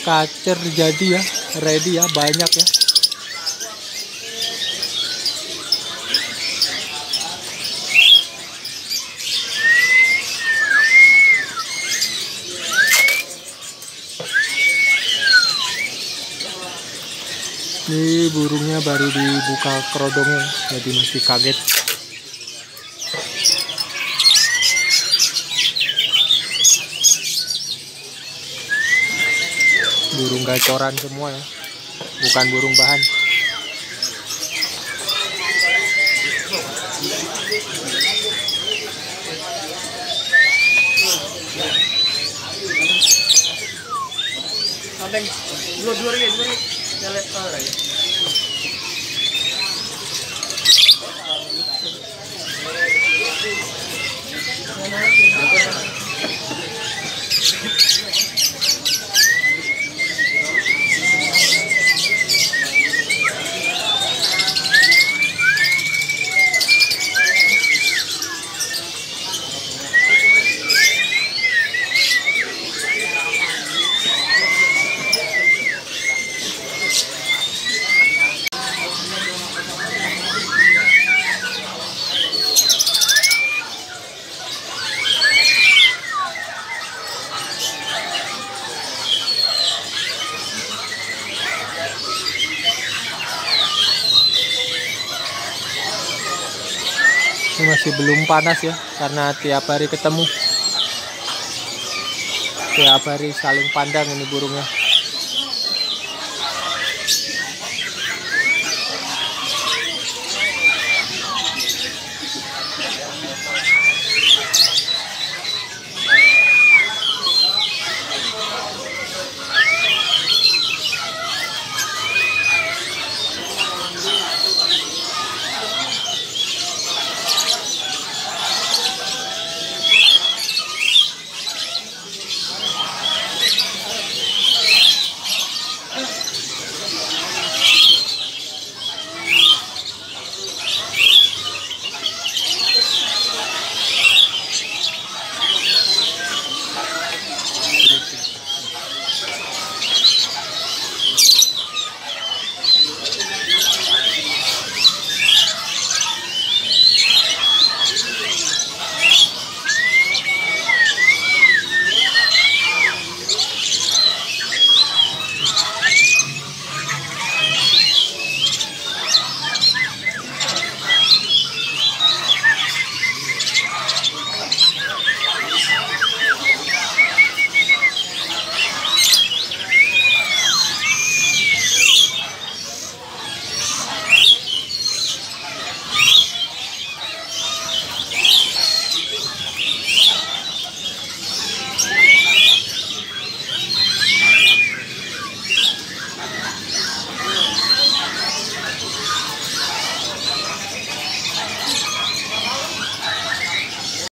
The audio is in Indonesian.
kacer jadi ya, ready ya, banyak ya. Ini burungnya baru dibuka kerodongnya, jadi masih kaget. Burung gacoran semua ya, bukan burung bahan. Ini masih belum panas ya, karena tiap hari ketemu, tiap hari saling pandang ini burungnya.